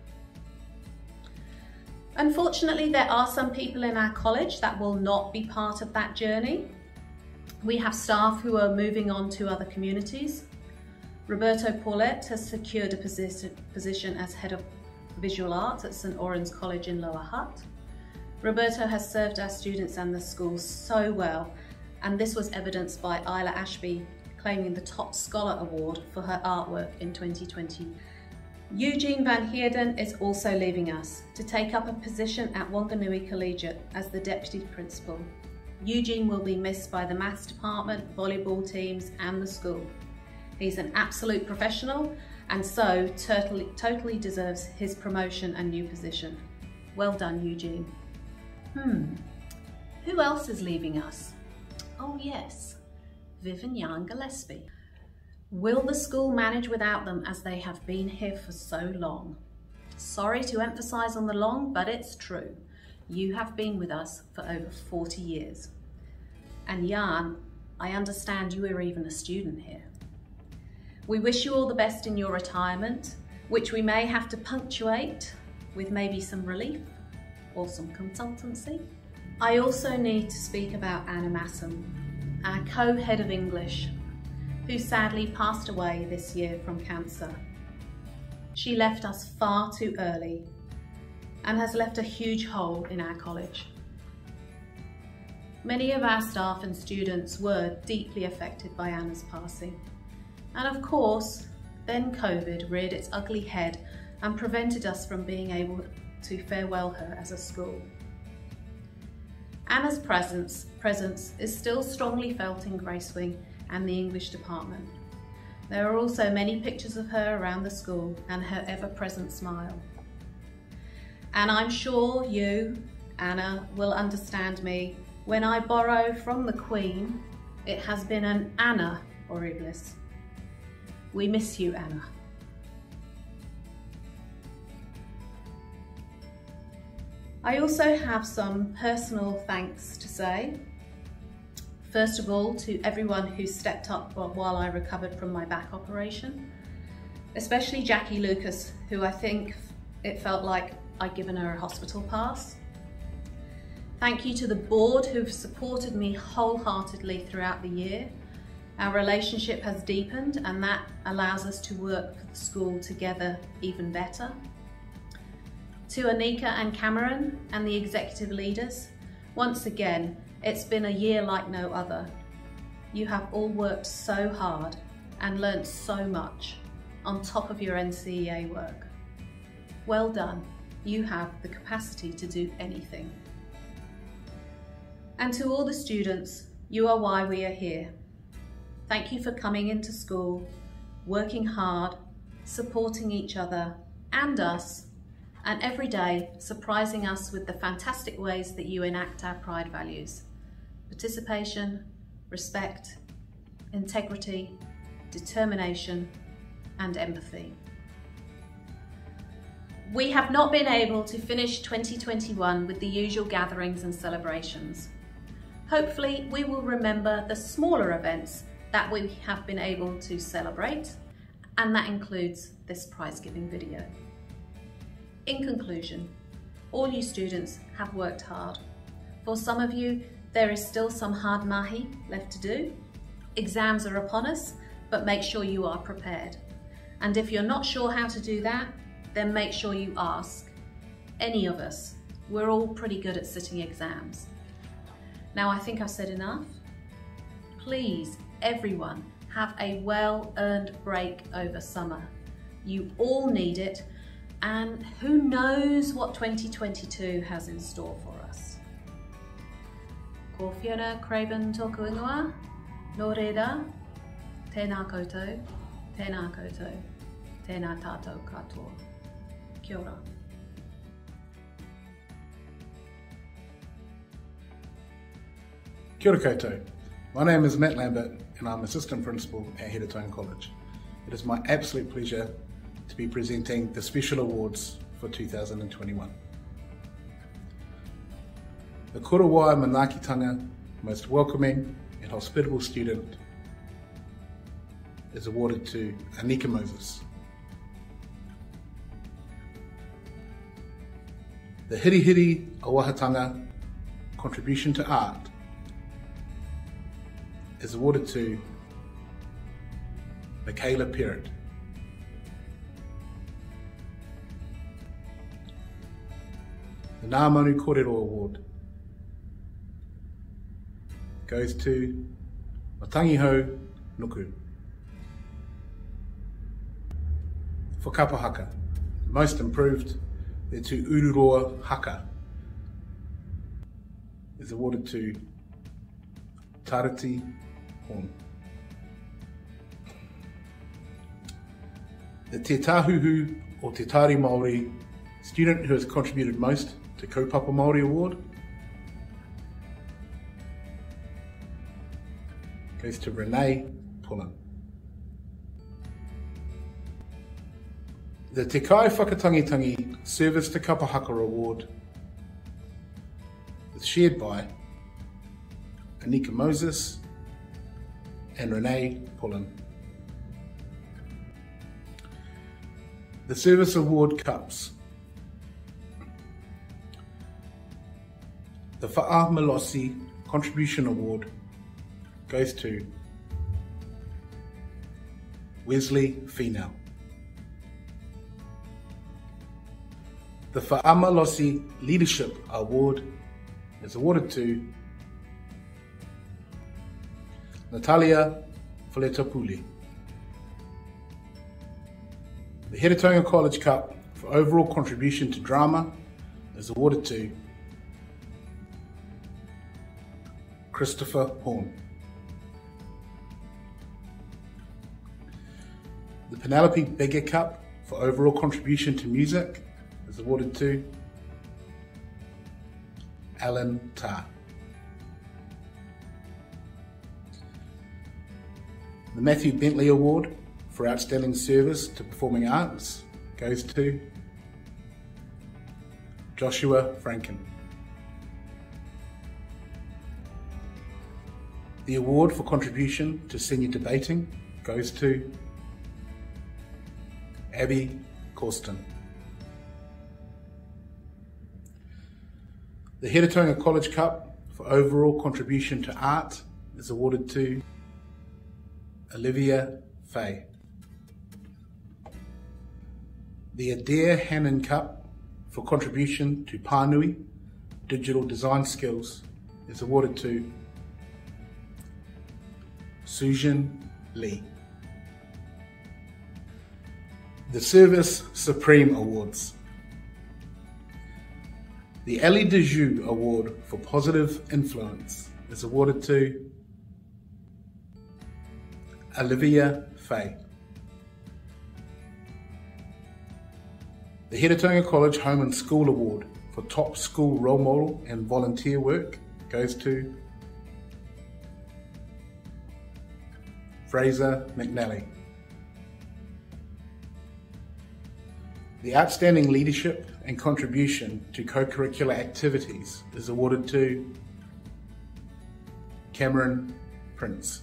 Unfortunately, there are some people in our college that will not be part of that journey. We have staff who are moving on to other communities. Roberto Paulette has secured a position, position as Head of Visual Arts at St Oran's College in Lower Hutt. Roberto has served our students and the school so well, and this was evidenced by Isla Ashby claiming the Top Scholar Award for her artwork in twenty twenty. Eugene Van Heerden is also leaving us to take up a position at Wanganui Collegiate as the Deputy Principal. Eugene will be missed by the Maths Department, volleyball teams and the school. He's an absolute professional and so totally, totally deserves his promotion and new position. Well done, Eugene. Hmm, who else is leaving us? Oh yes, Viv and Jan Gillespie. Will the school manage without them, as they have been here for so long? Sorry to emphasise on the long, but it's true. You have been with us for over forty years. And Jan, I understand you were even a student here. We wish you all the best in your retirement, which we may have to punctuate with maybe some relief or some consultancy. I also need to speak about Anna Massam, our co-head of English, who sadly passed away this year from cancer. She left us far too early and has left a huge hole in our college. Many of our staff and students were deeply affected by Anna's passing. And of course, then COVID reared its ugly head and prevented us from being able to farewell her as a school. Anna's presence, presence is still strongly felt in Grace Wing and the English department. There are also many pictures of her around the school and her ever-present smile. And I'm sure you, Anna, will understand me when I borrow from the Queen, it has been an Anna Horribilis. We miss you, Anna. I also have some personal thanks to say. First of all, to everyone who stepped up while I recovered from my back operation, especially Jackie Lucas, who I think it felt like I'd given her a hospital pass. Thank you to the board who've supported me wholeheartedly throughout the year. Our relationship has deepened and that allows us to work for the school together even better. To Anika and Cameron and the executive leaders, once again, it's been a year like no other. You have all worked so hard and learnt so much on top of your N C E A work. Well done, you have the capacity to do anything. And to all the students, you are why we are here. Thank you for coming into school, working hard, supporting each other and us, and every day surprising us with the fantastic ways that you enact our Pride values: participation, respect, integrity, determination, and empathy. We have not been able to finish twenty twenty-one with the usual gatherings and celebrations. Hopefully, we will remember the smaller events that we have been able to celebrate, and that includes this prize-giving video. In conclusion, all you students have worked hard. For some of you, there is still some hard mahi left to do. Exams are upon us, but make sure you are prepared. And if you're not sure how to do that, then make sure you ask. Any of us, we're all pretty good at sitting exams. Now I think I've said enough. Please, everyone, have a well-earned break over summer. You all need it, and who knows what twenty twenty-two has in store for us. Ko Fiona Craven tōku ingoa, nō reira, tēnā koutou, tēnā koutou, tēnā tātou katoa. Kia ora. Kia ora koutou. My name is Matt Lambert and I'm Assistant Principal at Heretaunga College. It is my absolute pleasure to be presenting the Special Awards for two thousand twenty-one. The Korowai Manaakitanga Most Welcoming and Hospitable Student is awarded to Anika Moses. The Hiri Hiri Awahatanga Contribution to Art is awarded to Michaela Perrott. The Ngā Manu Kōrero Award goes to Matangiho Nuku. For Kapa Haka, Most Improved, the Te Ururoa Haka is awarded to Tarati Horn. The Te Tāhuhu o Te Tāri Māori student who has contributed most to Kaupapa Māori Award goes to Renee Pullen. The Te Kai Whakatangitangi Service to Kapahaka Award is shared by Anika Moses and Renee Pullen. The Service Award Cups. The Fa'a Malosi Contribution Award goes to Wesley Female. The Fa'amalosi Leadership Award is awarded to Natalia Foletapuli. The Heretaunga College Cup for overall contribution to drama is awarded to Christopher Horn. The Penelope Bigger Cup for overall contribution to music is awarded to Alan Tarr. The Matthew Bentley Award for outstanding service to performing arts goes to Joshua Franken. The award for contribution to senior debating goes to Abby Corsten. The Heretaunga College Cup for overall contribution to art is awarded to Olivia Fay. The Adair Hannon Cup for contribution to Pānui digital design skills is awarded to Susan Lee. The Service Supreme Awards. The Ali de Joux Award for Positive Influence is awarded to Olivia Fay. The Heretaunga College Home and School Award for Top School Role Model and Volunteer Work goes to Fraser McNally. The Outstanding Leadership and Contribution to Co-Curricular Activities is awarded to Cameron Prince.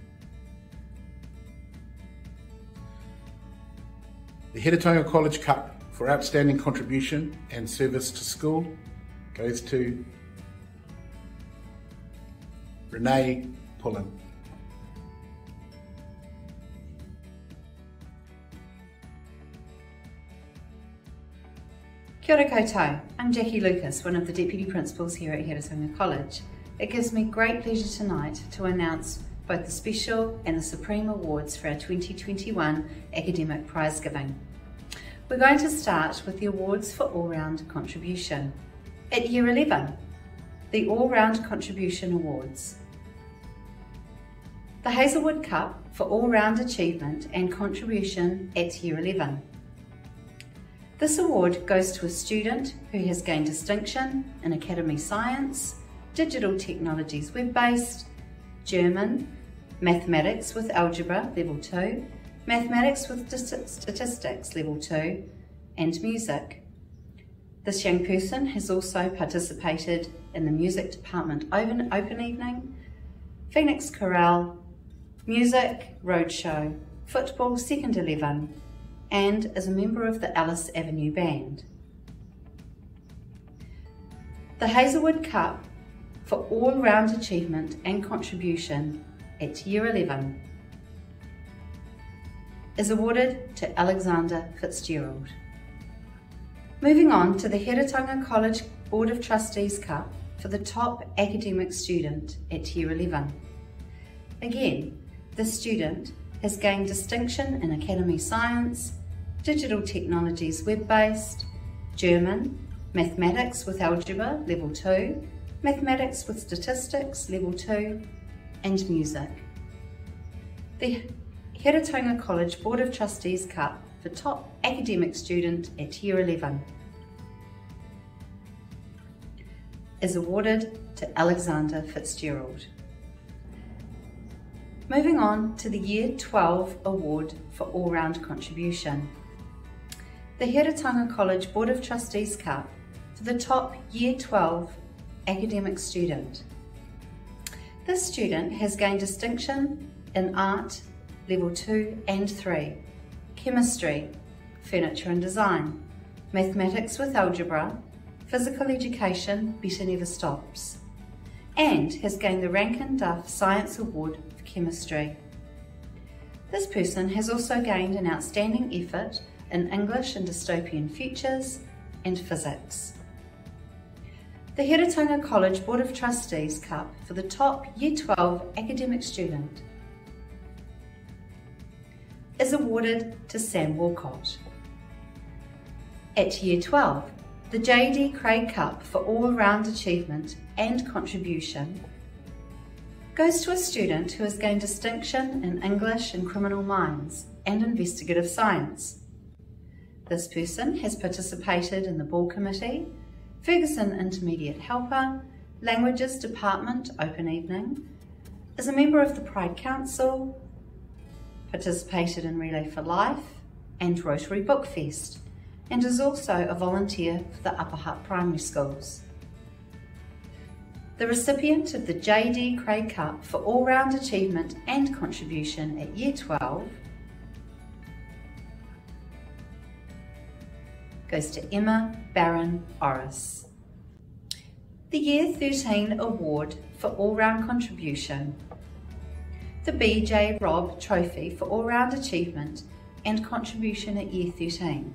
The Heretaunga College Cup for Outstanding Contribution and Service to School goes to Renee Pullen. Kia ora koutou, I'm Jackie Lucas, one of the Deputy Principals here at Heretaunga College. It gives me great pleasure tonight to announce both the Special and the Supreme Awards for our twenty twenty-one Academic Prize Giving. We're going to start with the awards for all-round contribution. At Year eleven, the All-Round Contribution Awards. The Hazelwood Cup for all-round achievement and contribution at Year eleven. This award goes to a student who has gained distinction in Academy Science, Digital Technologies Web-Based, German, Mathematics with Algebra Level two, Mathematics with Statistics Level two, and Music. This young person has also participated in the Music Department Open, open Evening, Phoenix Chorale, Music Roadshow, Football Second eleven, and is a member of the Alice Avenue Band. The Hazelwood Cup for all-round achievement and contribution at Year eleven is awarded to Alexander Fitzgerald. Moving on to the Heretaunga College Board of Trustees Cup for the top academic student at Year eleven. Again, this student has gained distinction in Academy Science, Digital Technologies Web-Based, German, Mathematics with Algebra Level two, Mathematics with Statistics Level two, and Music. The Heretaunga College Board of Trustees Cup for top academic student at Year eleven is awarded to Alexander Fitzgerald. Moving on to the Year twelve Award for All-Round Contribution. The Heretaunga College Board of Trustees Cup for the top Year twelve academic student. This student has gained distinction in Art, Level two and three, Chemistry, Furniture and Design, Mathematics with Algebra, Physical Education, Better Never Stops, and has gained the Rankin Duff Science Award for Chemistry. This person has also gained an outstanding effort in English and Dystopian Futures and Physics. The Heretaunga College Board of Trustees Cup for the top Year twelve academic student is awarded to Sam Walcott. At Year twelve, the J D Craig Cup for all-round achievement and contribution goes to a student who has gained distinction in English and Criminal Minds and Investigative Science. This person has participated in the Ball Committee, Ferguson Intermediate Helper, Languages Department Open Evening, is a member of the Pride Council, participated in Relay for Life and Rotary Book Fest, and is also a volunteer for the Upper Hutt Primary Schools. The recipient of the J D Craig Cup for all-round achievement and contribution at Year twelve goes to Emma Barron Orris. The Year thirteen Award for all-round contribution. The B J Robb Trophy for all-round achievement and contribution at Year thirteen.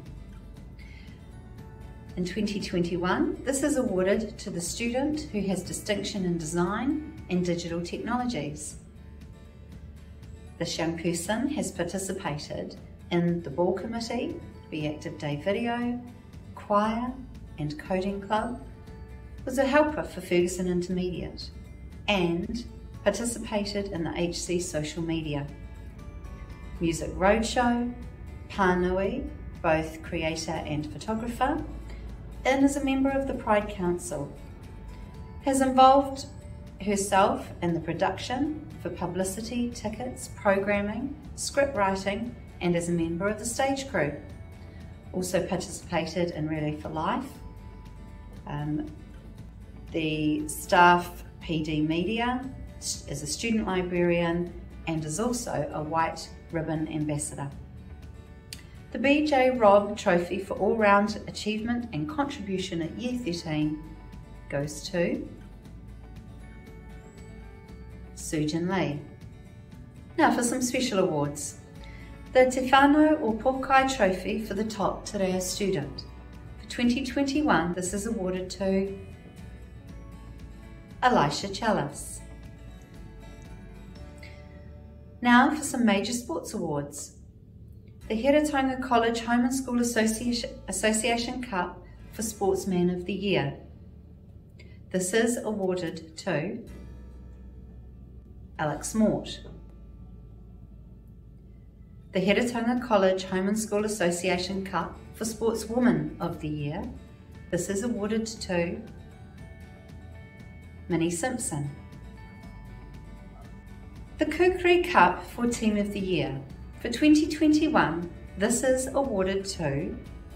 In twenty twenty-one, this is awarded to the student who has distinction in design and digital technologies. This young person has participated in the Ball Committee, Be Active Day Video, Choir and Coding Club, was a helper for Ferguson Intermediate, and participated in the H C social media, Music Roadshow, Pānui, both creator and photographer, and is a member of the Pride Council. Has involved herself in the production for publicity, tickets, programming, script writing, and is a member of the stage crew. Also participated in Relay for Life, um, the staff P D Media, is a student librarian, and is also a White Ribbon Ambassador. The B J Robb Trophy for all-round achievement and contribution at Year thirteen goes to Sujin Lee. Now for some special awards. The Te Whānau o Pokai Trophy for the top Te Reo student. For twenty twenty-one, this is awarded to Elisha Chalice. Now for some major sports awards. The Heretaunga College Home and School Association, Association Cup for Sportsman of the Year. This is awarded to Alex Mort. The Heretaunga College Home and School Association Cup for Sportswoman of the Year. This is awarded to Minnie Simpson. The Kukri Cup for Team of the Year. For twenty twenty-one, this is awarded to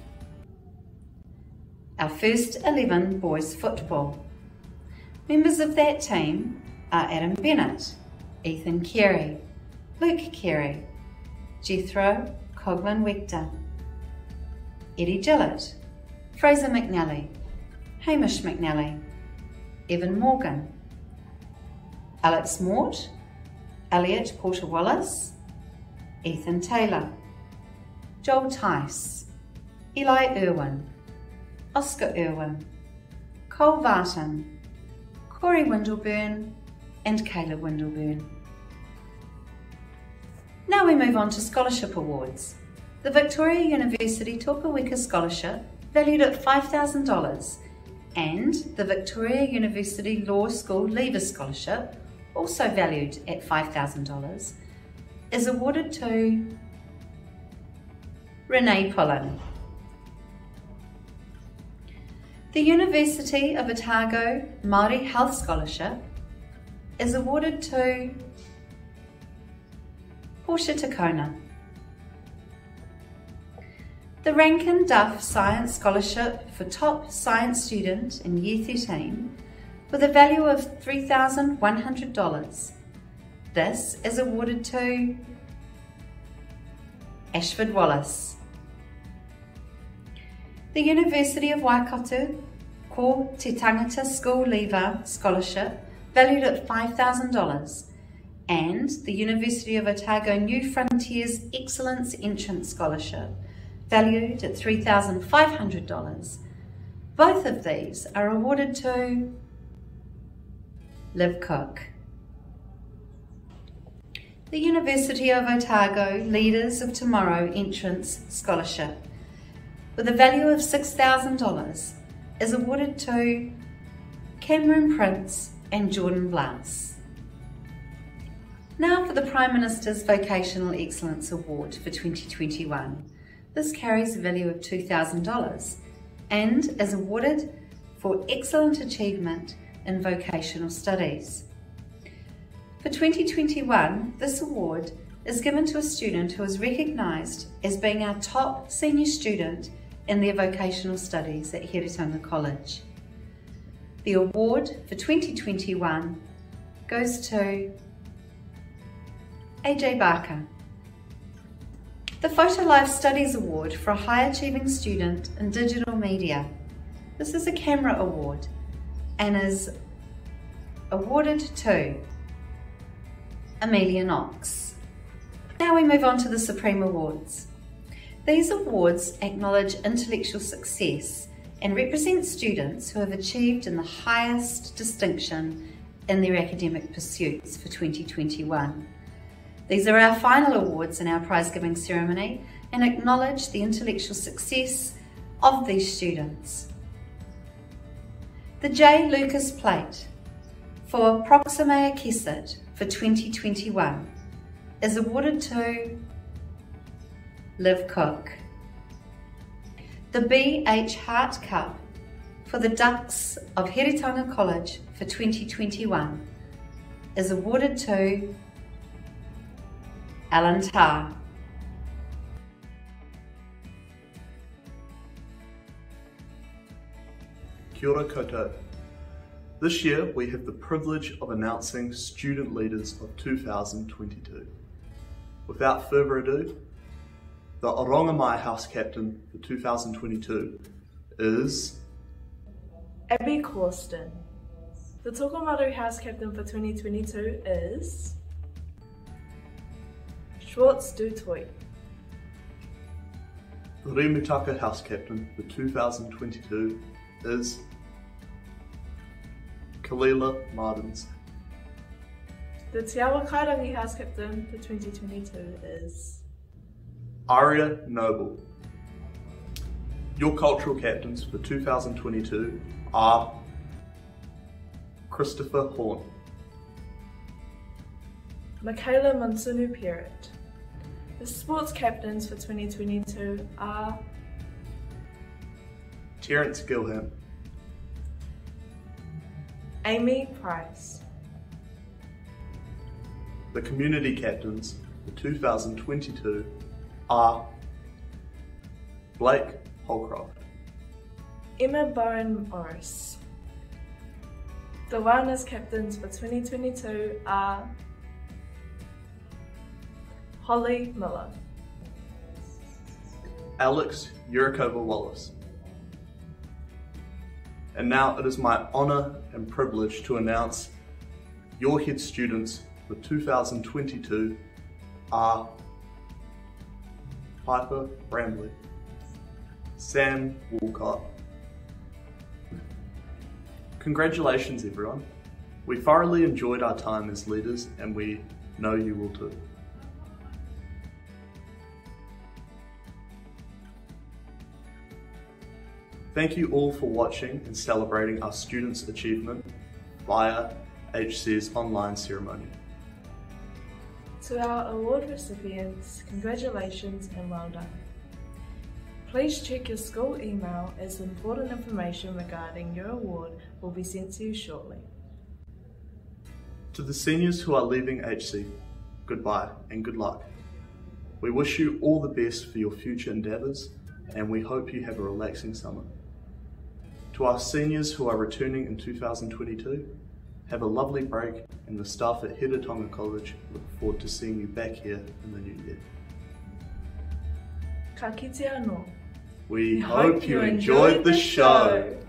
our first eleven boys football. Members of that team are Adam Bennett, Ethan Carey, Luke Carey, Jethro Coughlin Wechter, Eddie Gillett, Fraser McNally, Hamish McNally, Evan Morgan, Alex Mort, Elliot Porter-Wallace, Ethan Taylor, Joel Tice, Eli Irwin, Oscar Irwin, Cole Vartan, Corey Windleburn, and Kayla Windleburn. Now we move on to scholarship awards. The Victoria University Topaweka Scholarship, valued at five thousand dollars, and the Victoria University Law School Leaver Scholarship, also valued at five thousand dollars, is awarded to Renee Pullen. The University of Otago Māori Health Scholarship is awarded to Portia Takona. The Rankin Duff Science Scholarship for Top Science Student in Year thirteen with a value of three thousand one hundred dollars. This is awarded to Ashford Wallace. The University of Waikato Ko Te Tangata School Leaver Scholarship valued at five thousand dollars and the University of Otago New Frontiers Excellence Entrance Scholarship valued at three thousand five hundred dollars. Both of these are awarded to Liv Cook. The University of Otago Leaders of Tomorrow Entrance Scholarship with a value of six thousand dollars is awarded to Cameron Prince and Jordan Blas. Now for the Prime Minister's Vocational Excellence Award for twenty twenty-one. This carries a value of two thousand dollars and is awarded for excellent achievement in vocational studies. For twenty twenty-one, this award is given to a student who is recognised as being our top senior student in their vocational studies at Heretaunga College. The award for twenty twenty-one goes to A J Barker. The Photo Life Studies Award for a high achieving student in digital media. This is a camera award and is awarded to Amelia Knox. Now we move on to the Supreme Awards. These awards acknowledge intellectual success and represent students who have achieved in the highest distinction in their academic pursuits for twenty twenty-one. These are our final awards in our prize-giving ceremony and acknowledge the intellectual success of these students. The J. Lucas Plate for Proximea Kesset for twenty twenty-one is awarded to Liv Cook. The B. H. Hart Cup for the Ducks of Heretaunga College for twenty twenty-one is awarded to Alan Tarr. Kia ora koutou. This year we have the privilege of announcing Student Leaders of two thousand twenty-two. Without further ado, the Oranga Mai House Captain for two thousand twenty-two is Abby Corsten. The Tokomaru House Captain for twenty twenty-two is Schwartz Dutoy. The Rimutaka House Captain for two thousand twenty-two is Kalila Martins. The Te Awa Kairangi House Captain for twenty twenty-two is Aria Noble. Your cultural captains for two thousand twenty-two are Christopher Horn, Michaela Mansunu Perrott. The sports captains for twenty twenty-two are Terence Gilham, Amy Price. The community captains for two thousand twenty-two are Blake Holcroft, Emma Bowen Morris. The wellness captains for twenty twenty-two are Holly Miller, Alex Yurikova Wallace. And now it is my honour and privilege to announce your head students for two thousand twenty-two are Piper Bramley, Sam Walcott. Congratulations everyone. We thoroughly enjoyed our time as leaders and we know you will too. Thank you all for watching and celebrating our students' achievement via H C's online ceremony. To our award recipients, congratulations and well done. Please check your school email as important information regarding your award will be sent to you shortly. To the seniors who are leaving H C, goodbye and good luck. We wish you all the best for your future endeavours and we hope you have a relaxing summer. To our seniors who are returning in two thousand twenty-two, have a lovely break, and the staff at Heretaunga College look forward to seeing you back here in the new year. Ka kite anō. We hope you enjoyed the show.